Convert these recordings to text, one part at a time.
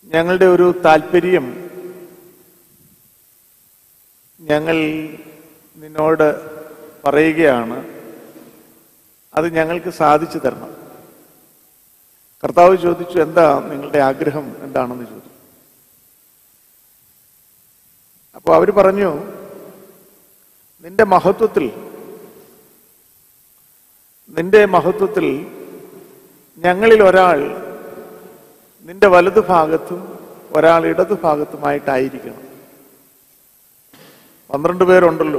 ഞങ്ങളുടെ ഒരു താല്പര്യം ഞങ്ങൾ നിന്നോട് പറയുകയാണ്. അത് ഞങ്ങൾക്ക് സാധിച്ചു തരണം. കർത്താവ് ചോദിച്ചു, എന്താ നിങ്ങളുടെ ആഗ്രഹം എന്താണെന്ന് ചോദിച്ചു. അപ്പോൾ അവർ പറഞ്ഞു, നിന്റെ മഹത്വത്തിൽ ഞങ്ങളിൽ ഒരാൾ നിന്റെ വലതു ഭാഗത്തും ഒരാൾ ഇടതു ഭാഗത്തുമായിട്ടായിരിക്കണം. 12 പേരുണ്ടല്ലോ.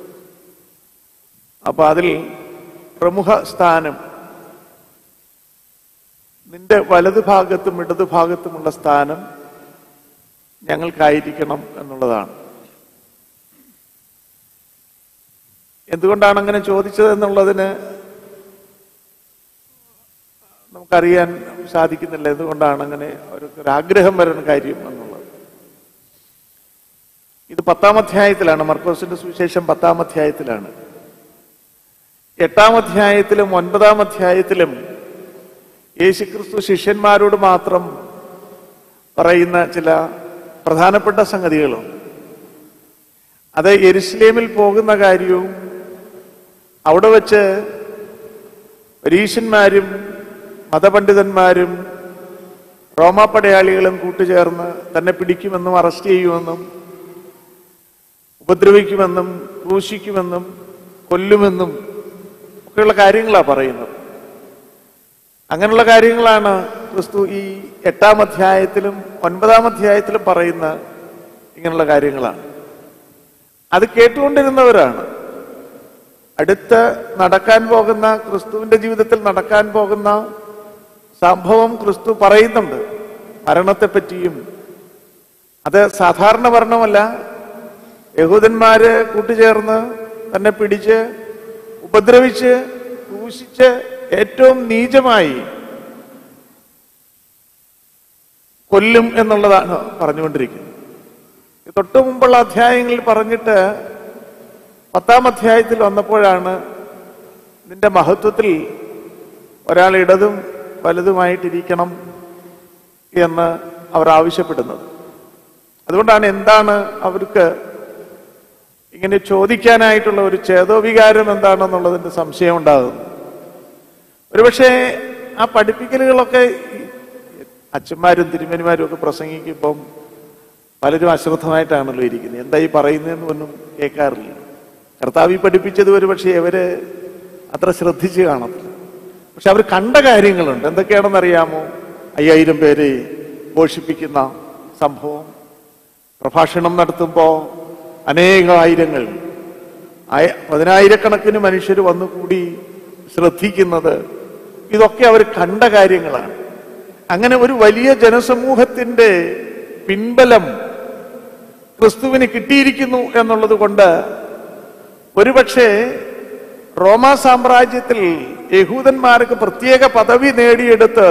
അപ്പൊ അതിൽ പ്രമുഖ സ്ഥാനം നിന്റെ വലതു ഭാഗത്തും ഇടതു ഭാഗത്തുമുള്ള സ്ഥാനം ഞങ്ങൾക്കായിരിക്കണം എന്നുള്ളതാണ്. എന്തുകൊണ്ടാണ് അങ്ങനെ ചോദിച്ചത് എന്നുള്ളതിന് നമുക്കറിയാൻ സാധിക്കുന്നില്ല. എന്തുകൊണ്ടാണ് അങ്ങനെ ഒരാഗ്രഹം വരുന്ന കാര്യം എന്നുള്ളത്. ഇത് 10-ാം അധ്യായത്തിലാണ്. മർക്കോസിന്റെ സുവിശേഷം 10-ാം അധ്യായത്തിലാണ്. 8-ാം അധ്യായത്തിലും 9-ാം അധ്യായത്തിലും യേശുക്രിസ്തു ശിഷ്യന്മാരോട് മാത്രം പറയുന്ന ചില പ്രധാനപ്പെട്ട സംഗതികളുണ്ട്. അത് യെരുശലേമിൽ പോകുന്ന കാര്യവും അവിടെ വച്ച് പരീശന്മാരും മതപണ്ഡിതന്മാരും റോമാ പടയാളികളും കൂട്ടുചേർന്ന് തന്നെ പിടിക്കുമെന്നും അറസ്റ്റ് ചെയ്യുമെന്നും ഉപദ്രവിക്കുമെന്നും ക്രൂശിക്കുമെന്നും കൊല്ലുമെന്നും ഒക്കെയുള്ള കാര്യങ്ങളാണ് പറയുന്നത്. അങ്ങനെയുള്ള കാര്യങ്ങളാണ് ക്രിസ്തു ഈ 8-ാം അധ്യായത്തിലും 9-ാം അധ്യായത്തിലും പറയുന്ന ഇങ്ങനെയുള്ള കാര്യങ്ങളാണ്. അത് കേട്ടുകൊണ്ടിരുന്നവരാണ്. അടുത്ത് നടക്കാൻ പോകുന്ന, ക്രിസ്തുവിന്റെ ജീവിതത്തിൽ നടക്കാൻ പോകുന്ന സംഭവം ക്രിസ്തു പറയുന്നുണ്ട്. മരണത്തെപ്പറ്റിയും. അത് സാധാരണ മരണമല്ല. യഹൂദന്മാര് കൂട്ടുചേർന്ന് തന്നെ പിടിച്ച് ഉപദ്രവിച്ച് ക്രൂശിച്ച് ഏറ്റവും നീചമായി കൊല്ലും എന്നുള്ളതാണ് പറഞ്ഞുകൊണ്ടിരിക്കുന്നത്. തൊട്ടു മുമ്പുള്ള അധ്യായങ്ങളിൽ പറഞ്ഞിട്ട് 10-ാം അധ്യായത്തിൽ വന്നപ്പോഴാണ് നിന്റെ മഹത്വത്തിൽ ഒരാൾ ഇടതും വലതുമായിട്ടിരിക്കണം എന്ന് അവർ ആവശ്യപ്പെടുന്നത്. അതുകൊണ്ടാണ് എന്താണ് അവർക്ക് ഇങ്ങനെ ചോദിക്കാനായിട്ടുള്ള ഒരു ചേതോവികാരം എന്താണെന്നുള്ളതിന്റെ സംശയം ഉണ്ടാകുന്നത്. ഒരുപക്ഷെ ആ പഠിപ്പിക്കലുകളൊക്കെ അച്ഛന്മാരും തിരുമേനിമാരും ഒക്കെ പ്രസംഗിക്കുമ്പം പലരും അശ്രദ്ധമായിട്ടാണല്ലോ ഇരിക്കുന്നത്. എന്താ ഈ പറയുന്നതെന്ന് ഒന്നും കേൾക്കാറില്ല. കർത്താവ് പഠിപ്പിച്ചത് ഒരുപക്ഷെ അവര് അത്ര ശ്രദ്ധിച്ച് കാണത്തില്ല. പക്ഷെ അവർ കണ്ട കാര്യങ്ങളുണ്ട്. എന്തൊക്കെയാണെന്ന് അറിയാമോ? 5000 പേരെ പോഷിപ്പിക്കുന്ന സംഭവം, പ്രഭാഷണം നടത്തുമ്പോൾ അനേകായിരങ്ങൾ 10,000കണക്കിന് മനുഷ്യർ വന്നുകൂടി ശ്രദ്ധിക്കുന്നത്, ഇതൊക്കെ അവർ കണ്ട കാര്യങ്ങളാണ്. അങ്ങനെ ഒരു വലിയ ജനസമൂഹത്തിന്റെ പിൻബലം ക്രിസ്തുവിന് കിട്ടിയിരിക്കുന്നു എന്നുള്ളത് കൊണ്ട് ഒരുപക്ഷെ റോമാ സാമ്രാജ്യത്തിൽ യഹൂദന്മാർക്ക് പ്രത്യേക പദവി നേടിയെടുത്ത്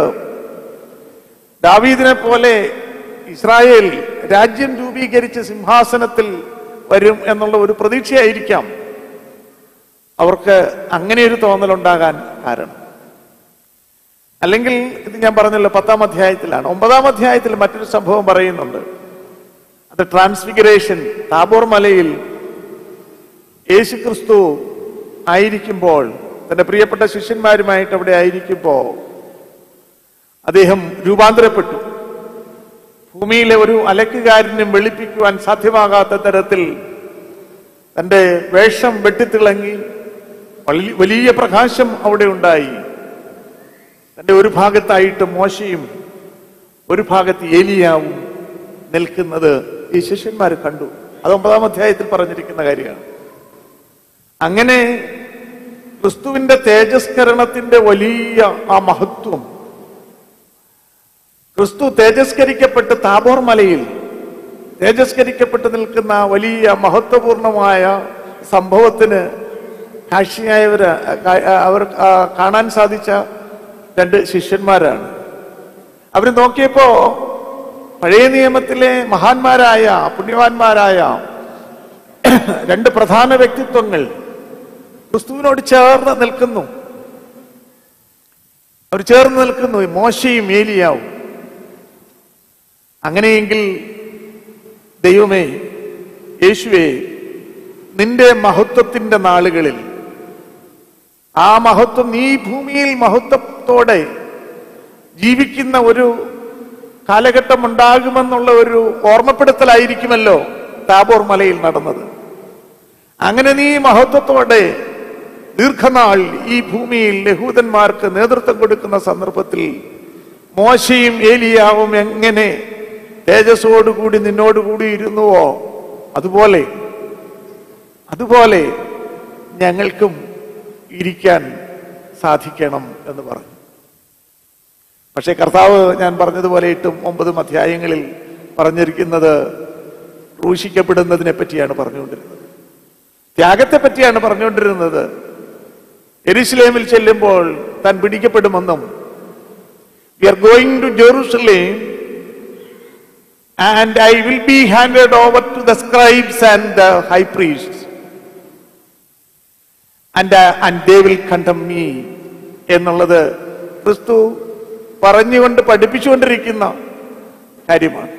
ദാവീദിനെ പോലെ ഇസ്രായേൽ രാജ്യം രൂപീകരിച്ച് സിംഹാസനത്തിൽ വരും എന്നുള്ള ഒരു പ്രതീക്ഷയായിരിക്കാം അവർക്ക് അങ്ങനെ ഒരു തോന്നലുണ്ടാകാൻ കാരണം. അല്ലെങ്കിൽ ഇത് ഞാൻ പറഞ്ഞല്ലോ 10-ാം അധ്യായത്തിലാണ്. 9-ാം അധ്യായത്തിൽ മറ്റൊരു സംഭവം പറയുന്നുണ്ട്. അത് ട്രാൻസ്ഫിഗറേഷൻ. താബോർ മലയിൽ യേശുക്രിസ്തു ആയിരിക്കുമ്പോൾ, തന്റെ പ്രിയപ്പെട്ട ശിഷ്യന്മാരുമായിട്ട് അവിടെ ആയിരിക്കുമ്പോൾ അദ്ദേഹം രൂപാന്തരപ്പെട്ടു. ഭൂമിയിലെ ഒരു അലക്കുകാരനും വെളുപ്പിക്കുവാൻ സാധ്യമാകാത്ത തരത്തിൽ തന്റെ വേഷം വെട്ടിത്തിളങ്ങി വലിയ പ്രകാശം അവിടെ ഉണ്ടായി. തന്റെ ഒരു ഭാഗത്തായിട്ട് മോശയും ഒരു ഭാഗത്ത് ഏലിയാവും നിൽക്കുന്നത് ഈ ശിഷ്യന്മാർ കണ്ടു. അത് 9-ാം അധ്യായത്തിൽ പറഞ്ഞിരിക്കുന്ന കാര്യമാണ്. അങ്ങനെ ക്രിസ്തുവിന്റെ തേജസ്കരണത്തിന്റെ വലിയ ആ മഹത്വം, ക്രിസ്തു തേജസ്കരിക്കപ്പെട്ട് താബോർ മലയിൽ തേജസ്കരിക്കപ്പെട്ട് നിൽക്കുന്ന വലിയ മഹത്വപൂർണമായ സംഭവത്തിന് സാക്ഷിയായവര് അവർ കാണാൻ സാധിച്ച 2 ശിഷ്യന്മാരാണ്. അവർ നോക്കിയപ്പോ പഴയ നിയമത്തിലെ മഹാന്മാരായ പുണ്യവാന്മാരായ 2 പ്രധാന വ്യക്തിത്വങ്ങൾ ക്രിസ്തുവിനോട് ചേർന്ന് നിൽക്കുന്നു. അവർ ചേർന്ന് നിൽക്കുന്നു, മോശയും ഏലിയാവും. അങ്ങനെയെങ്കിൽ ദൈവമേ, യേശുവേ, നിന്റെ മഹത്വത്തിന്റെ നാളുകളിൽ ആ മഹത്വം, നീ ഭൂമിയിൽ മഹത്വത്തോടെ ജീവിക്കുന്ന ഒരു കാലഘട്ടം ഉണ്ടാകുമെന്നുള്ള ഒരു ഓർമ്മപ്പെടുത്തലായിരിക്കുമല്ലോ താബോർ മലയിൽ നടന്നത്. അങ്ങനെ നീ മഹത്വത്തോടെ ദീർഘനാൾ ഈ ഭൂമിയിൽ യഹൂദന്മാർക്ക് നേതൃത്വം കൊടുക്കുന്ന സന്ദർഭത്തിൽ മോശയും ഏലിയാവും എങ്ങനെ തേജസ്സോടുകൂടി നിന്നോടുകൂടി ഇരുന്നുവോ, അതുപോലെ ഞങ്ങൾക്കും ഇരിക്കാൻ സാധിക്കണം എന്ന് പറഞ്ഞു. പക്ഷെ കർത്താവ്, ഞാൻ പറഞ്ഞതുപോലെ 8ഉം 9ഉം അധ്യായങ്ങളിൽ പറഞ്ഞിരിക്കുന്നത് ക്രൂശിക്കപ്പെടുന്നതിനെ പറ്റിയാണ് പറഞ്ഞുകൊണ്ടിരുന്നത്, ത്യാഗത്തെ പറ്റിയാണ് പറഞ്ഞുകൊണ്ടിരുന്നത്. യെരുശലേമിൽ ചെല്ലുമ്പോൾ താൻ പിടിക്കപ്പെടുമെന്നും, we are going to Jerusalem and I will be handed over to the scribes and the high priests and they will condemn me എന്നുള്ളത് ക്രിസ്തു പറഞ്ഞുകൊണ്ട് പഠിപ്പിച്ചുകൊണ്ടിരിക്കുന്ന കാര്യമാണ്.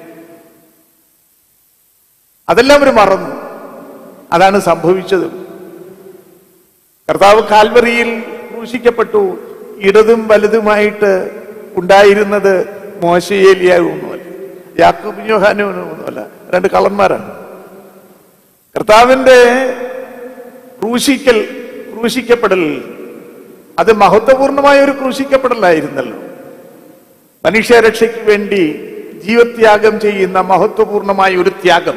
അതെല്ലാം അവർ മറന്നു. അതാണ് സംഭവിച്ചത്. കർത്താവ് കാൽവറിയിൽ ക്രൂശിക്കപ്പെട്ടു. ഇടതും വലതുമായിട്ട് ഉണ്ടായിരുന്നത് മോശെ ഏലിയാവുമല്ല, യാക്കോബും യോഹന്നാനുമല്ല, 2 കള്ളന്മാരാണ്. കർത്താവിന്റെ ക്രൂശിക്കപ്പെടൽ അത് മഹത്വപൂർണമായ ഒരു ക്രൂശിക്കപ്പെടലായിരുന്നല്ലോ. മനുഷ്യരക്ഷയ്ക്ക് വേണ്ടി ജീവത്യാഗം ചെയ്യുന്ന മഹത്വപൂർണമായ ഒരു ത്യാഗം,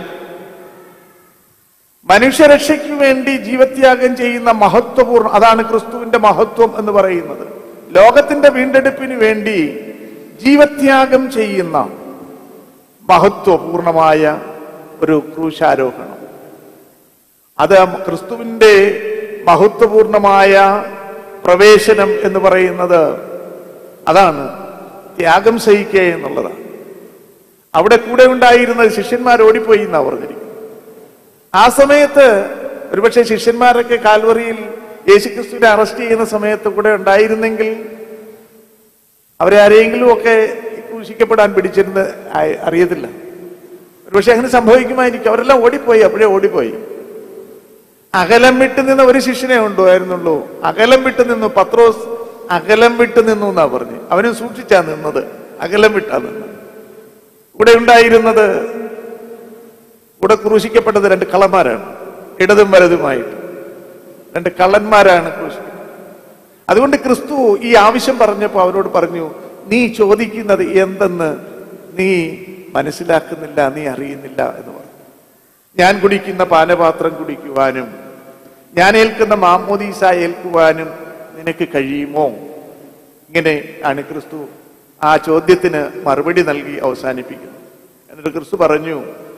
മനുഷ്യരക്ഷയ്ക്ക് വേണ്ടി ജീവത്യാഗം ചെയ്യുന്ന അതാണ് ക്രിസ്തുവിന്റെ മഹത്വം എന്ന് പറയുന്നത്. ലോകത്തിന്റെ വീണ്ടെടുപ്പിന് വേണ്ടി ജീവത്യാഗം ചെയ്യുന്ന മഹത്വപൂർണമായ ഒരു ക്രൂശാരോഹണം. അത് ക്രിസ്തുവിന്റെ മഹത്വപൂർണമായ പ്രവേശനം എന്ന് പറയുന്നത് അതാണ്, ത്യാഗം സഹിക്കുക എന്നുള്ളതാണ്. അവിടെ കൂടെ ഉണ്ടായിരുന്ന ശിഷ്യന്മാർ ഓടിപ്പോയി എന്നാ പറഞ്ഞിരിക്കുന്നത്. ആ സമയത്ത് ഒരുപക്ഷെ ശിഷ്യന്മാരൊക്കെ കാൽവറിയിൽ യേശുക്രിസ്തുവിനെ അറസ്റ്റ് ചെയ്യുന്ന സമയത്ത് കൂടെ ഉണ്ടായിരുന്നെങ്കിൽ അവരെ ആരെങ്കിലും ഒക്കെ ക്രൂശിക്കപ്പെടാൻ പിടിച്ചിരുന്ന് അറിയത്തില്ല. ഒരുപക്ഷെ അങ്ങനെ സംഭവിക്കുമായിരിക്കും. അവരെല്ലാം ഓടിപ്പോയി, അപ്പോഴേ ഓടിപ്പോയി. അകലം വിട്ടു നിന്ന ഒരു ശിഷ്യനെ ഉണ്ടായിരുന്നുള്ളൂ. അകലം വിട്ടു നിന്നു. പത്രോസ് അകലം വിട്ടു നിന്നു എന്നാ പറഞ്ഞു. അവനും സൂക്ഷിച്ചാ നിന്നത്, അകലം വിട്ടാ നിന്ന്. കൂടെ ഉണ്ടായിരുന്നത്, കൂടെ ക്രൂശിക്കപ്പെട്ടത് 2 കള്ളന്മാരാണ്. ഇടതും വലതുമായിട്ട് 2 കള്ളന്മാരാണ് ക്രൂശിക്കുന്നത്. അതുകൊണ്ട് ക്രിസ്തു ഈ ആവശ്യം പറഞ്ഞപ്പോൾ അവരോട് പറഞ്ഞു, നീ ചോദിക്കുന്നത് എന്തെന്ന് നീ മനസ്സിലാക്കുന്നില്ല, നീ അറിയുന്നില്ല എന്ന് പറഞ്ഞു. ഞാൻ കുടിക്കുന്ന പാനപാത്രം കുടിക്കുവാനും ഞാൻ ഏൽക്കുന്ന മാമോദീസ ഏൽക്കുവാനും നിനക്ക് കഴിയുമോ? ഇങ്ങനെ ആണ് ക്രിസ്തു ആ ചോദ്യത്തിന് മറുപടി നൽകി അവസാനിപ്പിക്കുന്നു. എന്നിട്ട് ക്രിസ്തു പറഞ്ഞു,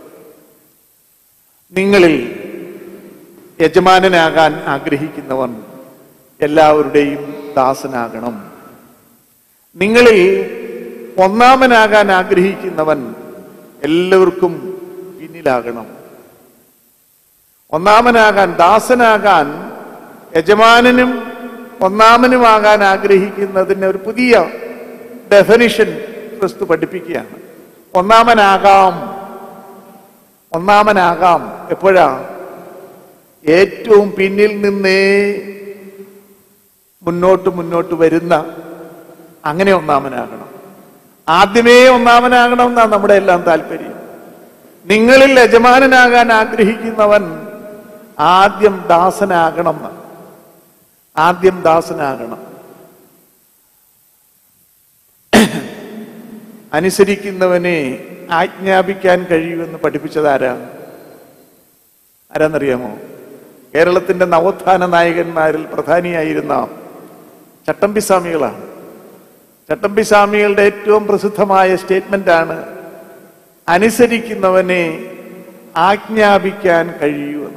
നിങ്ങളിൽ യജമാനനാകാൻ ആഗ്രഹിക്കുന്നവൻ എല്ലാവരുടെയും ദാസനാകണം. നിങ്ങളിൽ ഒന്നാമനാകാൻ ആഗ്രഹിക്കുന്നവൻ എല്ലാവർക്കും പിന്നിലാകണം. ഒന്നാമനാകാൻ, ദാസനാകാൻ, യജമാനനും ഒന്നാമനുമാകാൻ ആഗ്രഹിക്കുന്നതിന് ഒരു പുതിയ ഡെഫിനിഷൻ ക്രിസ്തു പഠിപ്പിക്കുകയാണ്. ഒന്നാമനാകാം എപ്പോഴാ? ഏറ്റവും പിന്നിൽ നിന്നേ മുന്നോട്ട് വരുന്ന, അങ്ങനെ ഒന്നാമനാകണം. ആദ്യമേ ഒന്നാമനാകണം എന്നാണ് നമ്മുടെ എല്ലാം താല്പര്യം. നിങ്ങളിൽ യജമാനനാകാൻ ആഗ്രഹിക്കുന്നവൻ ആദ്യം ദാസനാകണം. ആദ്യം ദാസനാകണം. അനുസരിക്കുന്നവനെ ആജ്ഞാപിക്കാൻ കഴിയുമെന്ന് പഠിപ്പിച്ചത് ആരാന്നറിയാമോ? കേരളത്തിന്റെ നവോത്ഥാന നായകന്മാരിൽ പ്രധാനിയായിരുന്ന ചട്ടമ്പിസ്വാമികളാണ്. ചട്ടമ്പിസ്വാമികളുടെ ഏറ്റവും പ്രസിദ്ധമായ സ്റ്റേറ്റ്മെന്റാണ്, അനുസരിക്കുന്നവനെ ആജ്ഞാപിക്കാൻ കഴിയുമെന്ന്.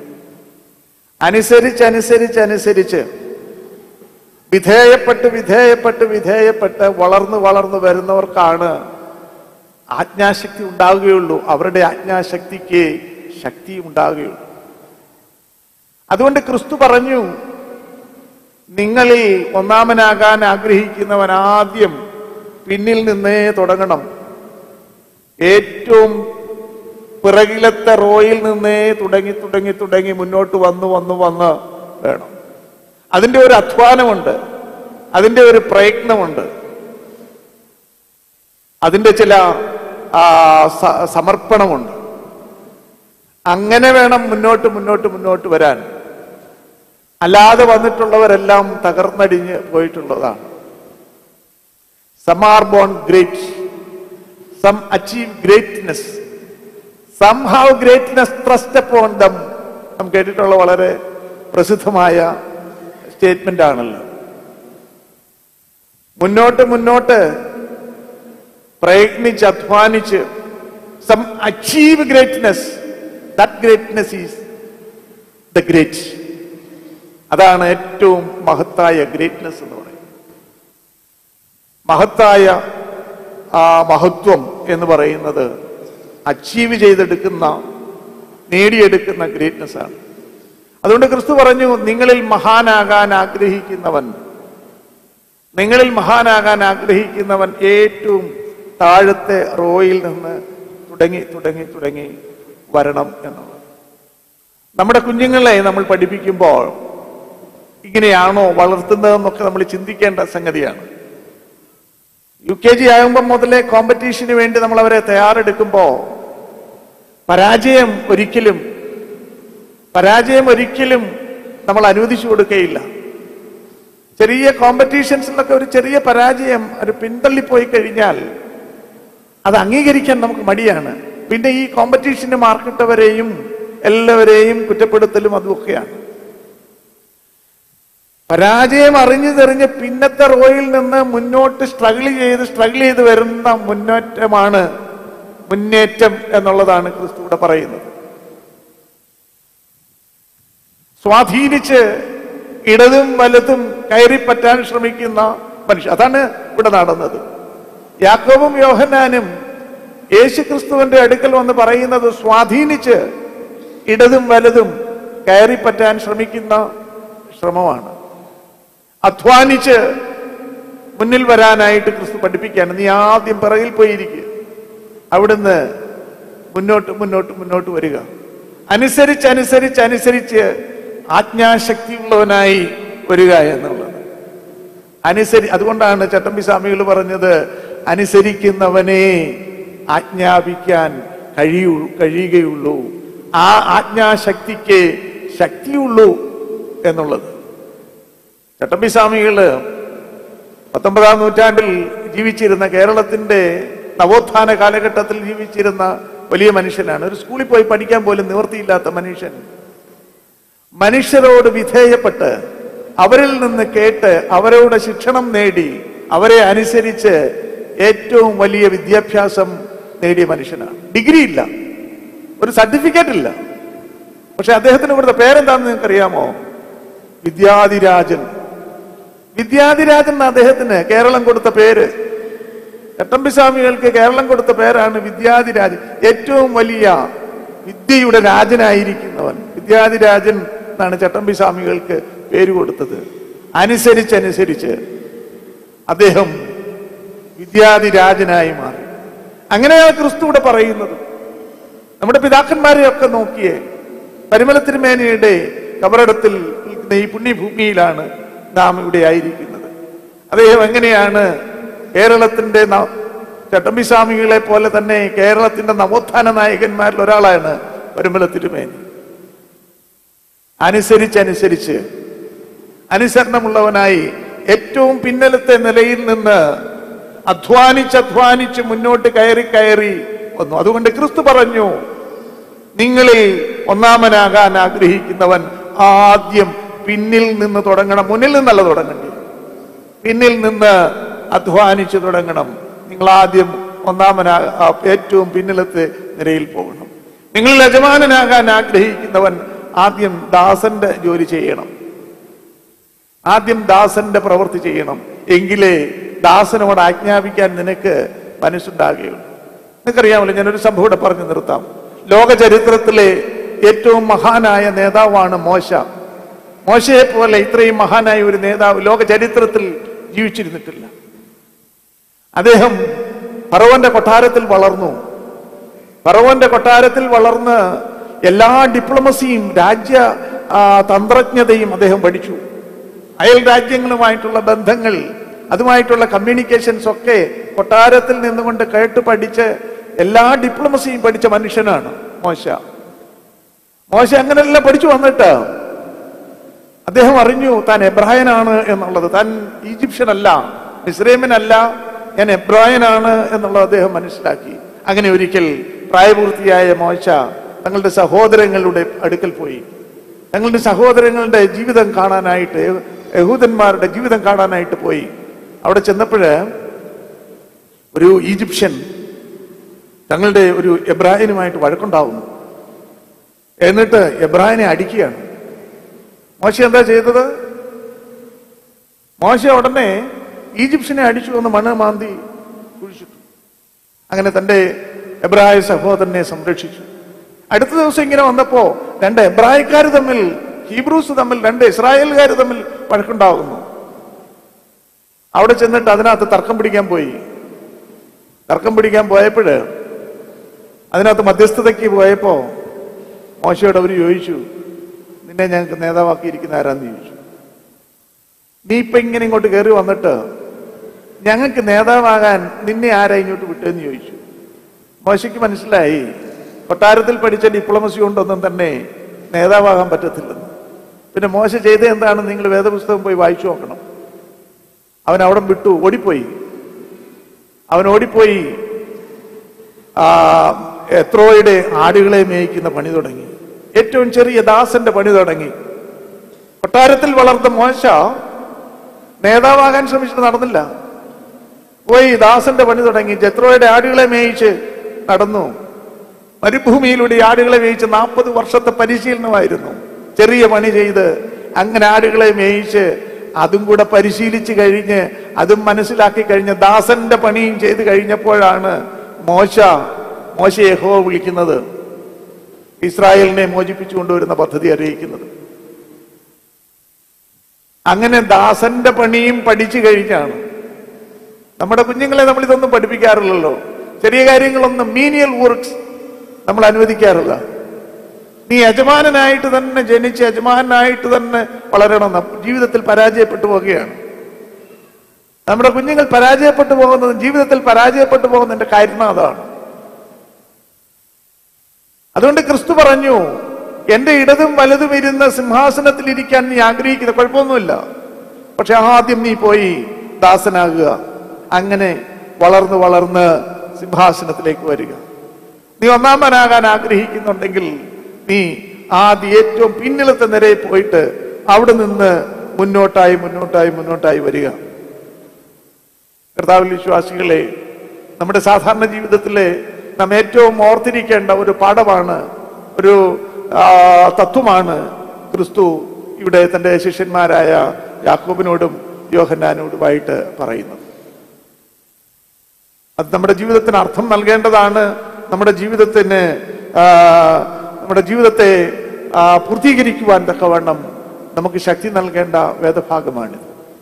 അനുസരിച്ച് വിധേയപ്പെട്ട് വളർന്നു വരുന്നവർക്കാണ് ആജ്ഞാശക്തി ഉണ്ടാവുകയുള്ളൂ. അവരുടെ ആജ്ഞാശക്തിക്ക് ശക്തി ഉണ്ടാവുകയുള്ളൂ. അതുകൊണ്ട് ക്രിസ്തു പറഞ്ഞു, നിങ്ങളിൽ ഒന്നാമനാകാൻ ആഗ്രഹിക്കുന്നവൻ ആദ്യം പിന്നിൽ നിന്നേ തുടങ്ങണം. ഏറ്റവും പിറകിലത്തെ റോയിൽ നിന്നേ തുടങ്ങി തുടങ്ങി തുടങ്ങി മുന്നോട്ട് വന്ന് വേണം. അതിൻ്റെ ഒരു അധ്വാനമുണ്ട്, അതിൻ്റെ ഒരു പ്രയത്നമുണ്ട്, അതിൻ്റെ ചില സമർപ്പണമുണ്ട്. അങ്ങനെ വേണം മുന്നോട്ട് വരാൻ. അല്ലാതെ വന്നിട്ടുള്ളവരെല്ലാം തകർന്നടിഞ്ഞ് പോയിട്ടുള്ളതാണ്. Some are born great, some achieve greatness, some have greatness thrust upon them. നാം കേട്ടിട്ടുള്ള വളരെ പ്രസിദ്ധമായ സ്റ്റേറ്റ്മെന്റ് ആണല്ലോ. മുന്നോട്ട് പ്രയത്നിച്ച് അധ്വാനിച്ച് some achieve greatness. That greatness is the great. അതാണ് ഏറ്റവും മഹത്തായ ഗ്രേറ്റ്നെസ് എന്ന് പറയുന്നത്. മഹത്തായ ആ മഹത്വം എന്ന് പറയുന്നത് അച്ചീവ് ചെയ്തെടുക്കുന്ന, നേടിയെടുക്കുന്ന ഗ്രേറ്റ്നെസ് ആണ്. അതുകൊണ്ട് ക്രിസ്തു പറഞ്ഞു, നിങ്ങളിൽ മഹാനാകാൻ ആഗ്രഹിക്കുന്നവൻ ഏറ്റവും താഴത്തെ റോയിൽ നിന്ന് തുടങ്ങി വരണം എന്നുള്ളത്. നമ്മുടെ കുഞ്ഞുങ്ങളെ നമ്മൾ പഠിപ്പിക്കുമ്പോൾ ഇങ്ങനെയാണോ വളർത്തുന്നതെന്നൊക്കെ നമ്മൾ ചിന്തിക്കേണ്ട സംഗതിയാണ്. UKG ആകുമ്പോൾ മുതലേ കോമ്പറ്റീഷന് വേണ്ടി നമ്മൾ അവരെ തയ്യാറെടുക്കുമ്പോൾ പരാജയം ഒരിക്കലും നമ്മൾ അനുവദിച്ചു കൊടുക്കുകയില്ല. ചെറിയ കോമ്പറ്റീഷൻസിലൊക്കെ ഒരു ചെറിയ പരാജയം ഒരു പിന്തള്ളിപ്പോയി കഴിഞ്ഞാൽ അത് അംഗീകരിക്കാൻ നമുക്ക് മടിയാണ്. പിന്നെ ഈ കോമ്പറ്റീഷന് മാർക്കിട്ടവരെയും എല്ലാവരെയും കുറ്റപ്പെടുത്തലും അതുമൊക്കെയാണ്. പരാജയം അറിഞ്ഞ് പിന്നത്തെ റോയിൽ നിന്ന് മുന്നോട്ട് സ്ട്രഗിൾ ചെയ്ത് വരുന്ന മുന്നേറ്റം എന്നുള്ളതാണ് ക്രിസ്തു ഇവിടെ പറയുന്നത്. സ്വാധീനിച്ച് ഇടതും വലതും കയറിപ്പറ്റാൻ ശ്രമിക്കുന്ന മനുഷ്യൻ, അതാണ് ഇവിടെ നടന്നത്. യാക്കോബും യോഹന്നാനും യേശു ക്രിസ്തുവിന്റെ അടുക്കൽ വന്ന് പറയുന്നത് സ്വാധീനിച്ച് ഇടതും വലതും കയറിപ്പറ്റാൻ ശ്രമിക്കുന്ന ശ്രമമാണ്. അധ്വാനിച്ച് മുന്നിൽ വരാനായിട്ട് ക്രിസ്തു പഠിപ്പിക്കുകയാണ്. നീ ആദ്യം പിറകിൽ പോയിരിക്കുക, അവിടുന്ന് മുന്നോട്ട് വരിക. അനുസരിച്ച് ആജ്ഞാശക്തിയുള്ളവനായി വരിക എന്നുള്ളത്. അതുകൊണ്ടാണ് ചട്ടമ്പി സ്വാമികൾ പറഞ്ഞത്, അനുസരിക്കുന്നവനെ ആജ്ഞാപിക്കാൻ കഴിയുകയുള്ളൂ, ആ ആജ്ഞാശക്തിക്ക് ശക്തിയുള്ളൂ എന്നുള്ളത്. ചട്ടമ്പി സ്വാമികള് 19-ാം നൂറ്റാണ്ടിൽ ജീവിച്ചിരുന്ന, കേരളത്തിന്റെ നവോത്ഥാന കാലഘട്ടത്തിൽ ജീവിച്ചിരുന്ന വലിയ മനുഷ്യനാണ്. ഒരു സ്കൂളിൽ പോയി പഠിക്കാൻ പോലും നിവൃത്തിയില്ലാത്ത മനുഷ്യൻ. മനുഷ്യരോട് വിധേയപ്പെട്ട് അവരിൽ നിന്ന് കേട്ട് അവരോട് ശിക്ഷണം നേടി അവരെ അനുസരിച്ച് ഏറ്റവും വലിയ വിദ്യാഭ്യാസം നേടിയ മനുഷ്യനാണ്. ഡിഗ്രി ഇല്ല, ഒരു സർട്ടിഫിക്കറ്റ് ഇല്ല. പക്ഷെ അദ്ദേഹത്തിന് ഇവിടുത്തെ പേരെന്താണെന്ന് നിങ്ങൾക്ക് അറിയാമോ? വിദ്യാധിരാജൻ. അദ്ദേഹത്തിന് കേരളം കൊടുത്ത പേര്. ചട്ടമ്പി സ്വാമികൾക്ക് കേരളം കൊടുത്ത പേരാണ് വിദ്യാധിരാജൻ. ഏറ്റവും വലിയ വിദ്യയുടെ രാജനായിരിക്കുന്നവൻ വിദ്യാധിരാജൻ എന്നാണ് ചട്ടമ്പി സ്വാമികൾക്ക് പേര് കൊടുത്തത്. അനുസരിച്ച് അദ്ദേഹം വിദ്യാധിരാജനായി മാറി. അങ്ങനെയാണ് ക്രിസ്തു ഇവിടെ പറയുന്നത്. നമ്മുടെ പിതാക്കന്മാരെയൊക്കെ നോക്കിയേ, പരിമല തിരുമേനിയുടെ കബറിടത്തിൽ ഈ പുണ്യഭൂമിയിലാണ് നാം ഇവിടെ ആയിരിക്കുന്നത്. അദ്ദേഹം എങ്ങനെയാണ് കേരളത്തിന്റെ ചട്ടമ്പി സ്വാമികളെ പോലെ തന്നെ കേരളത്തിന്റെ നവോത്ഥാന നായകന്മാരിൽ ഒരാളാണ് പരിമല തിരുമേനി. അനുസരിച്ച് അനുസരണമുള്ളവനായി ഏറ്റവും പിന്നലത്തെ നിലയിൽ നിന്ന് അധ്വാനിച്ച് മുന്നോട്ട് കയറി വന്നു. അതുകൊണ്ട് ക്രിസ്തു പറഞ്ഞു, നിങ്ങളിൽ ഒന്നാമനാകാൻ ആഗ്രഹിക്കുന്നവൻ ആദ്യം പിന്നിൽ നിന്ന് തുടങ്ങണം. മുന്നിൽ നിന്നല്ല തുടങ്ങേണ്ടത്, പിന്നിൽ നിന്ന് അധ്വാനിച്ച് തുടങ്ങണം. നിങ്ങൾ ആദ്യം ഏറ്റവും പിന്നിലത്തെ നിരയിൽ പോകണം. നിങ്ങൾ യജമാനനാകാൻ ആഗ്രഹിക്കുന്നവൻ ആദ്യം ദാസന്റെ ജോലി ചെയ്യണം, ആദ്യം ദാസന്റെ പ്രവൃത്തി ചെയ്യണം. എങ്കിലേ ദാസനോട് ആജ്ഞാപിക്കാൻ നിനക്ക് മനസ്സുണ്ടാകുകയുള്ളൂ. നിനക്കറിയാമല്ലോ, ഞാനൊരു സംഭവം ഇവിടെ പറഞ്ഞു നിർത്താം. ലോക ചരിത്രത്തിലെ ഏറ്റവും മഹാനായ നേതാവാണ് മോശ. മോശയെ പോലെ ഇത്രയും മഹാനായ ഒരു നേതാവ് ലോക ചരിത്രത്തിൽ ജീവിച്ചിരുന്നിട്ടില്ല. അദ്ദേഹം ഫറവോന്റെ കൊട്ടാരത്തിൽ വളർന്നു. ഫറവോന്റെ കൊട്ടാരത്തിൽ വളർന്ന് എല്ലാ ഡിപ്ലോമസിയും രാജ്യ തന്ത്രജ്ഞതയും അദ്ദേഹം പഠിച്ചു. അയൽ രാജ്യങ്ങളുമായിട്ടുള്ള ബന്ധങ്ങൾ, അതുമായിട്ടുള്ള കമ്മ്യൂണിക്കേഷൻസ് ഒക്കെ കൊട്ടാരത്തിൽ നിന്നുകൊണ്ട് കേട്ട് പഠിച്ച് എല്ലാ ഡിപ്ലോമസിയും പഠിച്ച മനുഷ്യനാണ് മോശ. മോശ അങ്ങനെല്ലാം പഠിച്ചു വന്നിട്ട് അദ്ദേഹം അറിഞ്ഞു താൻ എബ്രായനാണ് എന്നുള്ളത്. താൻ ഈജിപ്ഷ്യനല്ല, മിസ്രൈമ്യനല്ല, ഞാൻ എബ്രായനാണ് എന്നുള്ളത് അദ്ദേഹം മനസ്സിലാക്കി. അങ്ങനെ ഒരിക്കൽ പ്രായപൂർത്തിയായ മോശ തങ്ങളുടെ സഹോദരങ്ങളുടെ അടുക്കൽ പോയി. തങ്ങളുടെ സഹോദരങ്ങളുടെ ജീവിതം കാണാനായിട്ട്, യഹൂദന്മാരുടെ ജീവിതം കാണാനായിട്ട് പോയി. അവിടെ ചെന്നപ്പോഴ് ഒരു ഈജിപ്ഷ്യൻ തങ്ങളുടെ ഒരു എബ്രായനുമായിട്ട് വഴക്കുണ്ടാവുന്നു. എന്നിട്ട് എബ്രായനെ അടിക്കുകയാണ്. മോശ എന്താ ചെയ്തത്? മോശ ഉടനെ ഈജിപ്ഷ്യനെ അടിച്ചു വന്ന് മണ്ണ് മാന്തി കുഴിച്ചിട്ടു. അങ്ങനെ തന്റെ എബ്രായ സഹോദരനെ സംരക്ഷിച്ചു. അടുത്ത ദിവസം ഇങ്ങനെ വന്നപ്പോ രണ്ട് എബ്രായക്കാർ തമ്മിൽ, ഹീബ്രൂസ് തമ്മിൽ, രണ്ട് ഇസ്രായേൽക്കാർ തമ്മിൽ വഴക്കുണ്ടാകുന്നു. അവിടെ ചെന്നിട്ട് അതിനകത്ത് തർക്കം പിടിക്കാൻ പോയി. തർക്കം പിടിക്കാൻ പോയപ്പോൾ അതിനകത്ത് മധ്യസ്ഥതയ്ക്ക് പോയപ്പോ മോശയോട് അവർ ചോദിച്ചു, നിന്നെ ഞങ്ങൾക്ക് നേതാവാക്കിയിരിക്കുന്ന ആരാന്ന് ചോദിച്ചു. നീ ഇപ്പൊ ഇങ്ങനെ ഇങ്ങോട്ട് കയറി വന്നിട്ട് ഞങ്ങൾക്ക് നേതാവാകാൻ നിന്നെ ആരാ ഇങ്ങോട്ട് വിട്ടതെന്ന് ചോദിച്ചു. മോശയ്ക്ക് മനസ്സിലായി കൊട്ടാരത്തിൽ പഠിച്ച ഡിപ്ലോമസി കൊണ്ടൊന്നും തന്നെ നേതാവാകാൻ പറ്റത്തില്ലെന്ന്. പിന്നെ മോശ ചെയ്ത എന്താണ്? നിങ്ങൾ വേദപുസ്തകം പോയി വായിച്ചു നോക്കണം. അവൻ അവിടെ വിട്ടു, ഓടിപ്പോയി. അവൻ ഓടിപ്പോയി എത്രോയുടെ ആടുകളെ മേയിക്കുന്ന പണി തുടങ്ങി. ഏറ്റവും ചെറിയ ദാസന്റെ പണി തുടങ്ങി. കൊട്ടാരത്തിൽ വളർന്ന മോശ നേതാവാകാൻ ശ്രമിച്ചിട്ട് നടന്നില്ല. പോയി ദാസന്റെ പണി തുടങ്ങി. ജത്രോയുടെ ആടുകളെ മേയിച്ച് നടന്നു. മരുഭൂമിയിലൂടെ ആടുകളെ മേയിച്ച് 40 വർഷത്തെ പരിശീലനമായിരുന്നു. ചെറിയ പണി ചെയ്ത് അങ്ങനെ ആടുകളെ മേയിച്ച് അതും കൂടെ പരിശീലിച്ച് കഴിഞ്ഞ് അതും മനസ്സിലാക്കി കഴിഞ്ഞ് ദാസന്റെ പണിയും ചെയ്ത് കഴിഞ്ഞപ്പോഴാണ് മോശയെ യഹോവ വിളിക്കുന്നത്, ഇസ്രായേലിനെ മോചിപ്പിച്ചു കൊണ്ടുവരുന്ന പദ്ധതി അറിയിക്കുന്നത്. അങ്ങനെ ദാസന്റെ പണിയും പഠിച്ചു കഴിഞ്ഞാണ്. നമ്മുടെ കുഞ്ഞുങ്ങളെ നമ്മൾ ഇതൊന്നും പഠിപ്പിക്കാറില്ലല്ലോ. ചെറിയ കാര്യങ്ങളൊന്നും, മീനിയൽ വർക്ക്സ് നമ്മൾ അനുവദിക്കാറില്ല. നീ യജമാനായിട്ട് തന്നെ ജനിച്ച് യജമാനായിട്ട് തന്നെ വളരണം. ജീവിതത്തിൽ പരാജയപ്പെട്ടു പോവുകയാണ് നമ്മുടെ കുഞ്ഞുങ്ങൾ. പരാജയപ്പെട്ടു പോകുന്നത്, ജീവിതത്തിൽ പരാജയപ്പെട്ടു പോകുന്നതിന്റെ കാരണം അതാണ്. അതുകൊണ്ട് ക്രിസ്തു പറഞ്ഞു, എന്റെ ഇടതും വലതും ഇരുന്ന സിംഹാസനത്തിൽ ഇരിക്കാൻ നീ ആഗ്രഹിക്കുന്ന കുഴപ്പമൊന്നുമില്ല, പക്ഷെ ആദ്യം നീ പോയി ദാസനാകുക. അങ്ങനെ വളർന്ന് വളർന്ന് സിംഹാസനത്തിലേക്ക് വരിക. നീ ഒന്നാമനാകാൻ ആഗ്രഹിക്കുന്നുണ്ടെങ്കിൽ നീ ആദ്യം ഏറ്റവും പിന്നിലത്തെ നിരയിൽ പോയിട്ട് അവിടെ നിന്ന് മുന്നോട്ടായി മുന്നോട്ടായി മുന്നോട്ടായി വരിക. കർത്താവിൽ വിശ്വാസികളെ, നമ്മുടെ സാധാരണ ജീവിതത്തിലെ നാം ഏറ്റവും ഓർത്തിരിക്കേണ്ട ഒരു പാഠമാണ്, ഒരു തത്വമാണ് ക്രിസ്തു ഇവിടെ തന്റെ ശിഷ്യന്മാരായ യാക്കോബിനോടും യോഹന്നാനോടുമായിട്ട് പറയുന്നത്. അത് നമ്മുടെ ജീവിതത്തിന് അർത്ഥം നൽകേണ്ടതാണ്. നമ്മുടെ ജീവിതത്തെ പൂർത്തീകരിക്കുവാൻ തക്കവണ്ണം നമുക്ക് ശക്തി നൽകേണ്ട വേദഭാഗമാണിത്.